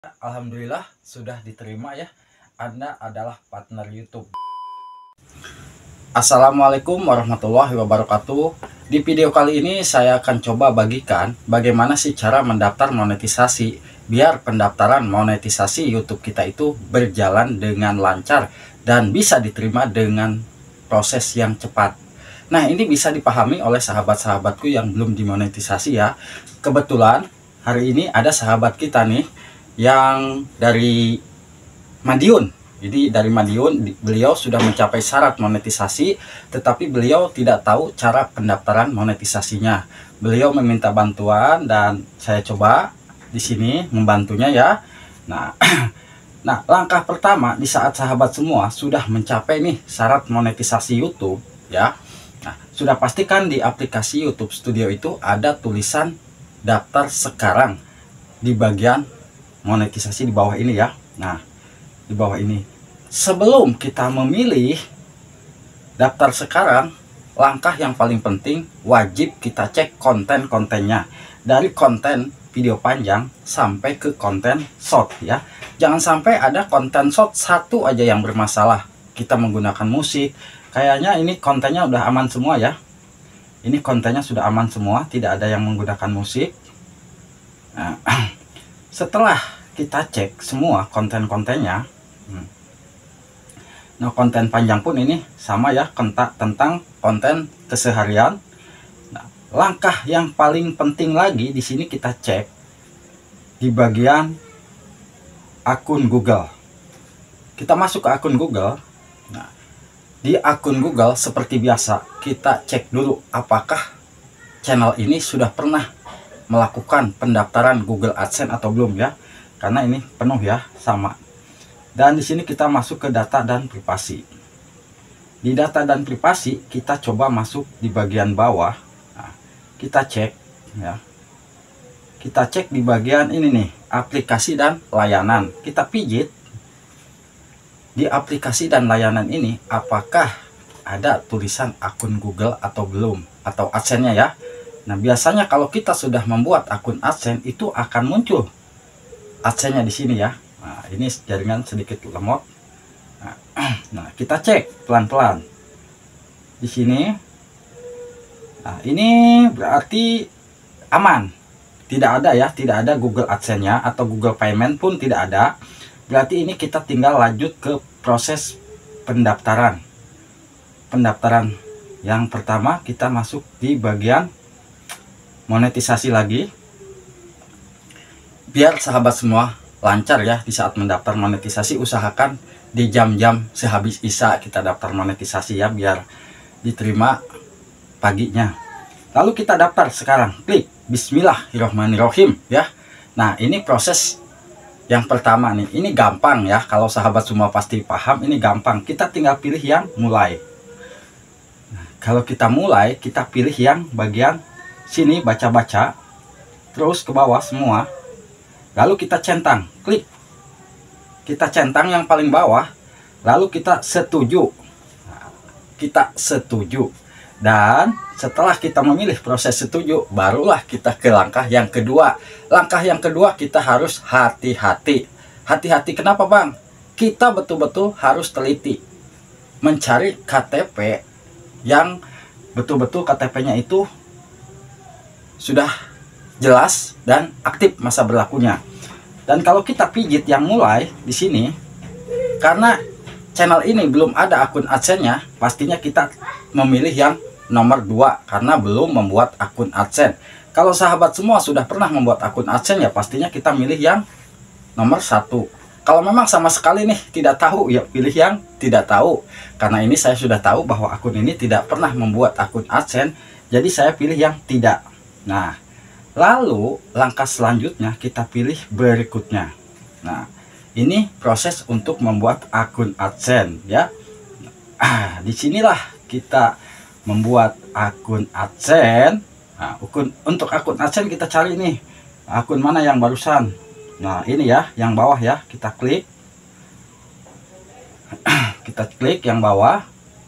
Alhamdulillah sudah diterima ya. Anda adalah partner YouTube. Assalamualaikum warahmatullahi wabarakatuh. Di video kali ini saya akan coba bagikan bagaimana sih cara mendaftar monetisasi biar pendaftaran monetisasi YouTube kita itu berjalan dengan lancar dan bisa diterima dengan proses yang cepat. Nah, ini bisa dipahami oleh sahabat-sahabatku yang belum dimonetisasi ya. Kebetulan hari ini ada sahabat kita nih yang dari Madiun. Jadi dari Madiun beliau sudah mencapai syarat monetisasi, tetapi beliau tidak tahu cara pendaftaran monetisasinya. Beliau meminta bantuan dan saya coba di sini membantunya ya. Nah, nah, langkah pertama di saat sahabat semua sudah mencapai nih syarat monetisasi YouTube ya. Nah, sudah pastikan di aplikasi YouTube Studio itu ada tulisan daftar sekarang di bagian monetisasi di bawah ini ya. Nah, di bawah ini sebelum kita memilih daftar sekarang, langkah yang paling penting wajib kita cek konten-kontennya, dari konten video panjang sampai ke konten short ya. Jangan sampai ada konten short satu aja yang bermasalah. Kita menggunakan musik, kayaknya ini kontennya udah aman semua ya. Ini kontennya sudah aman semua, tidak ada yang menggunakan musik. Nah, setelah kita cek semua konten-kontennya, nah konten panjang pun ini sama ya, tentang konten keseharian. Nah, langkah yang paling penting lagi di sini kita cek di bagian akun Google. Kita masuk ke akun Google. Nah, di akun Google seperti biasa kita cek dulu apakah channel ini sudah pernah melakukan pendaftaran Google AdSense atau belum ya, karena ini penuh ya sama. Dan di sini kita masuk ke data dan privasi. Di data dan privasi kita coba masuk di bagian bawah. Nah, kita cek ya, kita cek di bagian ini nih, aplikasi dan layanan. Kita pijit di aplikasi dan layanan ini apakah ada tulisan akun Google atau belum, atau AdSense-nya ya. Nah, biasanya kalau kita sudah membuat akun AdSense itu akan muncul AdSense-nya di sini ya. Nah, ini jaringan sedikit lemot. Nah, kita cek pelan-pelan di sini. Nah, ini berarti aman. Tidak ada ya, tidak ada Google AdSense-nya atau Google Payment pun tidak ada. Berarti ini kita tinggal lanjut ke proses pendaftaran. Pendaftaran yang pertama kita masuk di bagian monetisasi lagi, biar sahabat semua lancar ya di saat mendaftar monetisasi. Usahakan di jam-jam sehabis isya kita daftar monetisasi ya, biar diterima paginya. Lalu kita daftar sekarang, klik Bismillahirrohmanirrohim ya. Nah, ini proses yang pertama nih, ini gampang ya, kalau sahabat semua pasti paham, ini gampang. Kita tinggal pilih yang mulai. Nah, kalau kita mulai, kita pilih yang bagian sini baca-baca, terus ke bawah semua, lalu kita centang, klik, kita centang yang paling bawah, lalu kita setuju. Nah, kita setuju, dan setelah kita memilih proses setuju, barulah kita ke langkah yang kedua. Langkah yang kedua kita harus hati-hati. Hati-hati kenapa bang? Kita betul-betul harus teliti mencari KTP yang betul-betul KTP-nya itu sudah jelas dan aktif masa berlakunya. Dan kalau kita pijit yang mulai di sini, karena channel ini belum ada akun AdSense-nya, pastinya kita memilih yang nomor 2 karena belum membuat akun AdSense. Kalau sahabat semua sudah pernah membuat akun AdSense, ya pastinya kita milih yang nomor 1. Kalau memang sama sekali nih tidak tahu, ya pilih yang tidak tahu. Karena ini saya sudah tahu bahwa akun ini tidak pernah membuat akun AdSense, jadi saya pilih yang tidak. Nah, lalu langkah selanjutnya kita pilih berikutnya. Nah, ini proses untuk membuat akun AdSense ya. Disinilah kita membuat akun AdSense. Nah, untuk akun AdSense kita cari nih akun mana yang barusan. Nah, ini ya yang bawah ya, kita klik. Kita klik yang bawah.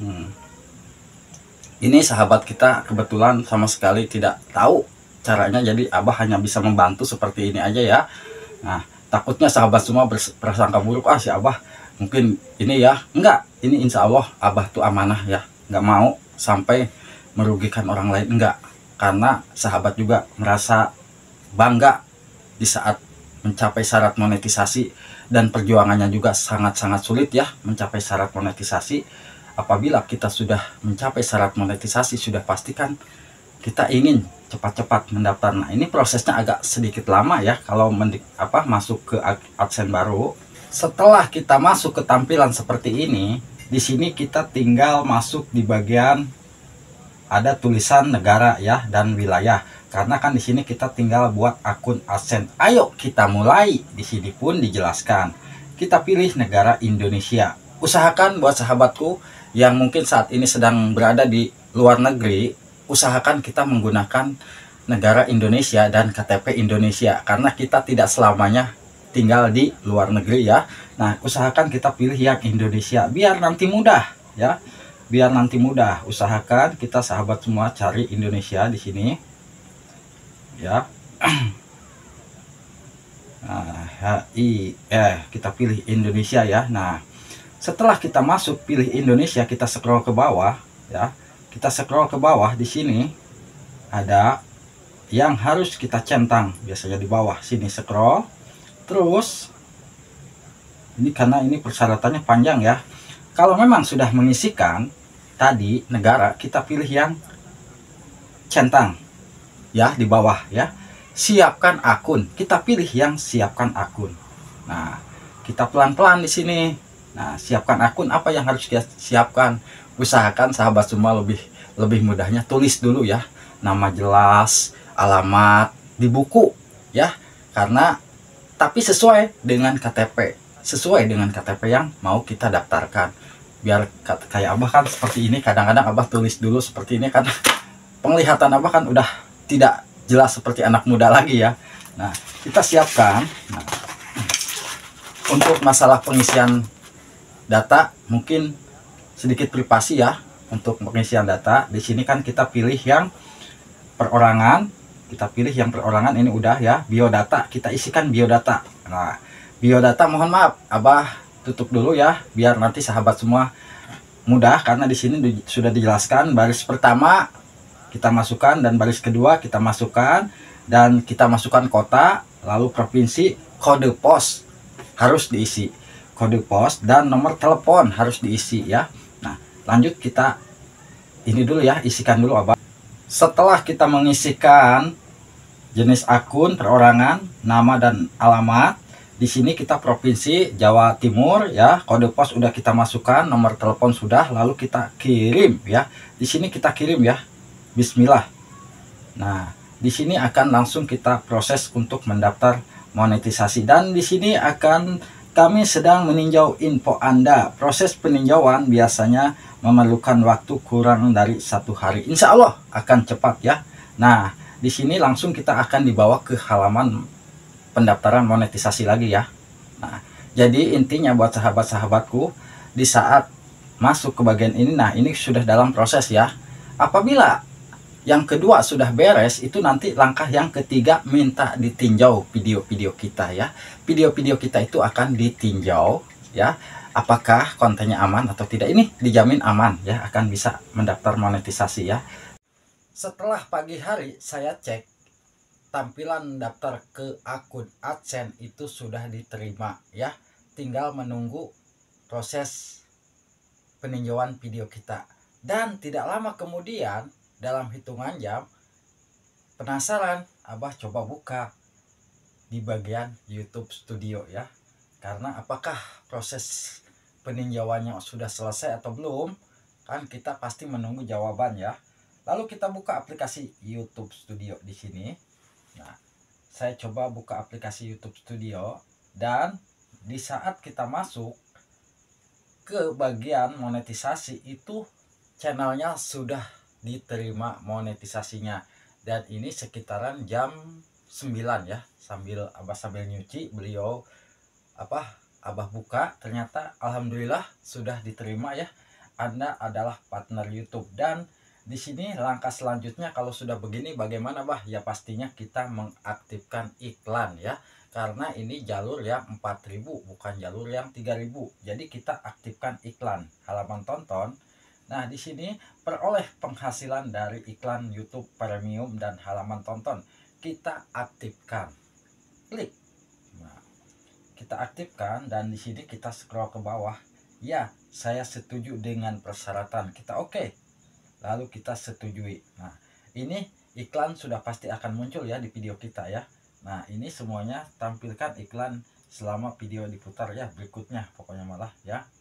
Ini sahabat kita kebetulan sama sekali tidak tahu caranya, jadi abah hanya bisa membantu seperti ini aja ya. Nah, Takutnya sahabat semua berprasangka buruk, si Abah mungkin ini ya. Enggak, ini insya Allah Abah tuh amanah ya, nggak mau sampai merugikan orang lain, enggak. Karena sahabat juga merasa bangga di saat mencapai syarat monetisasi, dan perjuangannya juga sangat-sangat sulit ya mencapai syarat monetisasi. Apabila kita sudah mencapai syarat monetisasi, sudah pastikan kita ingin cepat-cepat mendaftar. Nah, ini prosesnya agak sedikit lama ya kalau masuk ke AdSense baru. Setelah kita masuk ke tampilan seperti ini, di sini kita tinggal masuk di bagian ada tulisan negara ya dan wilayah. Karena kan di sini kita tinggal buat akun AdSense. Ayo kita mulai. Di sini pun dijelaskan. Kita pilih negara Indonesia. Usahakan buat sahabatku yang mungkin saat ini sedang berada di luar negeri, usahakan kita menggunakan negara Indonesia dan KTP Indonesia, karena kita tidak selamanya tinggal di luar negeri ya. Nah, usahakan kita pilih yang Indonesia biar nanti mudah ya. Biar nanti mudah, usahakan kita sahabat semua cari Indonesia di sini ya. Nah, kita pilih Indonesia ya. Nah, setelah kita masuk pilih Indonesia, kita scroll ke bawah ya. Kita scroll ke bawah, di sini ada yang harus kita centang, biasanya di bawah sini scroll. Terus ini karena ini persyaratannya panjang ya. Kalau memang sudah mengisikan tadi negara, kita pilih yang centang ya di bawah ya. Siapkan akun, kita pilih yang siapkan akun. Nah, kita pelan-pelan di sini. Nah, siapkan akun, apa yang harus kita siapkan? Usahakan sahabat semua lebih mudahnya tulis dulu ya, nama jelas, alamat di buku ya, karena tapi sesuai dengan KTP yang mau kita daftarkan. Biar kayak Abah kan seperti ini, kadang-kadang Abah tulis dulu seperti ini karena penglihatan Abah kan udah tidak jelas seperti anak muda lagi ya. Nah, kita siapkan. Nah, untuk masalah pengisian data mungkin sedikit privasi ya. Untuk pengisian data di sini kan kita pilih yang perorangan. Ini udah ya. Biodata, kita isikan biodata. Nah, biodata mohon maaf Abah tutup dulu ya biar nanti sahabat semua mudah, karena di sini sudah dijelaskan baris pertama kita masukkan dan baris kedua kita masukkan, dan kita masukkan kota, lalu provinsi, kode pos harus diisi. Kode pos dan nomor telepon harus diisi ya. Nah, lanjut kita ini dulu ya, isikan dulu Abah. Setelah kita mengisikan jenis akun, perorangan, nama dan alamat, di sini kita provinsi Jawa Timur ya, kode pos udah kita masukkan, nomor telepon sudah, lalu kita kirim ya. Di sini kita kirim ya. Bismillah. Nah, di sini akan langsung kita proses untuk mendaftar monetisasi, dan di sini kami sedang meninjau info Anda. Proses peninjauan biasanya memerlukan waktu kurang dari 1 hari. Insya Allah akan cepat ya. Nah, di sini langsung kita akan dibawa ke halaman pendaftaran monetisasi lagi ya. Nah, jadi intinya buat sahabat-sahabatku, di saat masuk ke bagian ini, nah ini sudah dalam proses ya. Apabila yang kedua sudah beres, itu nanti langkah yang ketiga minta ditinjau video-video kita ya. Video-video kita itu akan ditinjau ya, apakah kontennya aman atau tidak. Ini dijamin aman ya, akan bisa mendaftar monetisasi ya. Setelah pagi hari saya cek, tampilan daftar ke akun AdSense itu sudah diterima ya. Tinggal menunggu proses peninjauan video kita, dan tidak lama kemudian dalam hitungan jam, penasaran, Abah coba buka di bagian YouTube Studio ya. Karena apakah proses peninjauannya sudah selesai atau belum, kan kita pasti menunggu jawaban ya. Lalu kita buka aplikasi YouTube Studio di sini. Nah, saya coba buka aplikasi YouTube Studio, dan di saat kita masuk ke bagian monetisasi itu channelnya sudah diterima monetisasinya, dan ini sekitaran jam 9 ya. Sambil nyuci, beliau Abah buka, ternyata alhamdulillah sudah diterima ya. Anda adalah partner YouTube, dan di sini langkah selanjutnya kalau sudah begini bagaimana Bah? Ya pastinya kita mengaktifkan iklan ya. karena ini jalur yang 4.000 bukan jalur yang 3.000. Jadi kita aktifkan iklan halaman tonton. Nah, di sini peroleh penghasilan dari iklan YouTube Premium dan halaman tonton. Kita aktifkan. Klik. Nah, kita aktifkan dan di sini kita scroll ke bawah. Ya, saya setuju dengan persyaratan. Kita oke. Lalu kita setujui. Nah, ini iklan sudah pasti akan muncul ya di video kita ya. Nah, ini semuanya tampilkan iklan selama video diputar ya, berikutnya pokoknya malah ya.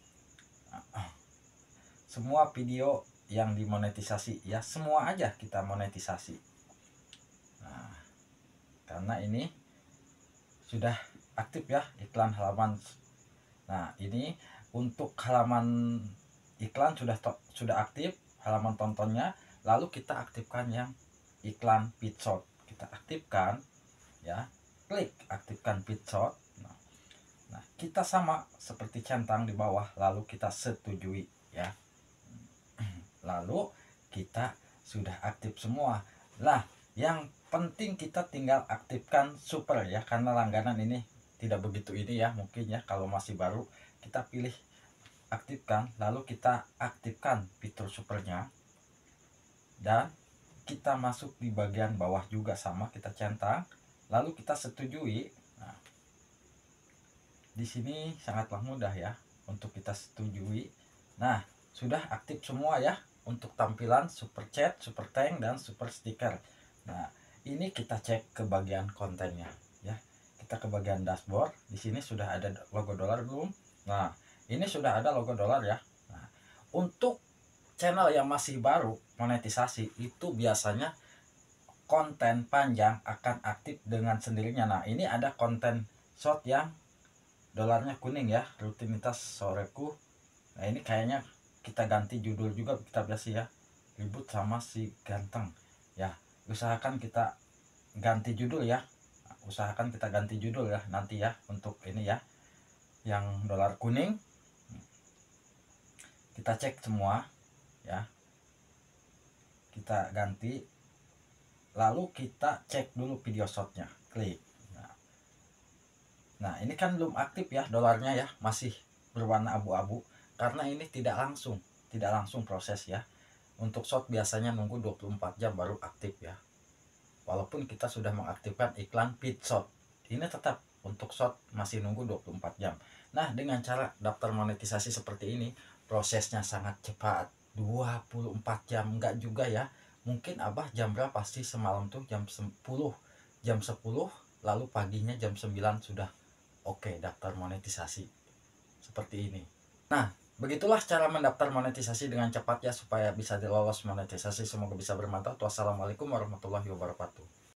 Semua video yang dimonetisasi ya, semua aja kita monetisasi. Nah, karena ini sudah aktif ya iklan halaman. Nah, ini untuk halaman iklan sudah aktif, halaman tontonnya. Lalu kita aktifkan yang iklan feedshot. Kita aktifkan ya, klik aktifkan feedshot. Nah, kita sama seperti centang di bawah, lalu kita setujui ya. Lalu kita sudah aktif semua. Nah, yang penting kita tinggal aktifkan super ya, karena langganan ini tidak begitu ini ya, mungkin ya kalau masih baru. Kita pilih aktifkan, lalu kita aktifkan fitur supernya, dan kita masuk di bagian bawah juga sama, kita centang, lalu kita setujui. Nah, di sini sangatlah mudah ya untuk kita setujui. Nah, sudah aktif semua ya untuk tampilan super chat, super thank, dan super stiker. Nah, ini kita cek ke bagian kontennya ya. Kita ke bagian dashboard. Di sini sudah ada logo dolar belum? Nah, ini sudah ada logo dolar ya. Nah, untuk channel yang masih baru monetisasi itu biasanya konten panjang akan aktif dengan sendirinya. Nah, ini ada konten short yang dolarnya kuning ya, rutinitas soreku. Nah, ini kayaknya kita ganti judul juga, kita biasa ya, ribut sama si ganteng ya. Usahakan kita ganti judul ya, usahakan kita ganti judul ya nanti ya untuk ini ya, yang dolar kuning. Kita cek semua ya, kita ganti, lalu kita cek dulu video shotnya, klik. Nah, ini kan belum aktif ya dolarnya ya, masih berwarna abu-abu karena ini tidak langsung proses ya. Untuk shot biasanya nunggu 24 jam baru aktif ya, walaupun kita sudah mengaktifkan iklan feed shot. Ini tetap untuk shot masih nunggu 24 jam. Nah, dengan cara daftar monetisasi seperti ini prosesnya sangat cepat, 24 jam enggak juga ya. Mungkin Abah jam berapa sih semalam tuh, jam 10, lalu paginya jam 9 sudah oke daftar monetisasi seperti ini. Nah, begitulah cara mendaftar monetisasi dengan cepat ya, supaya bisa dilolos monetisasi. Semoga bisa bermanfaat. Wassalamualaikum warahmatullahi wabarakatuh.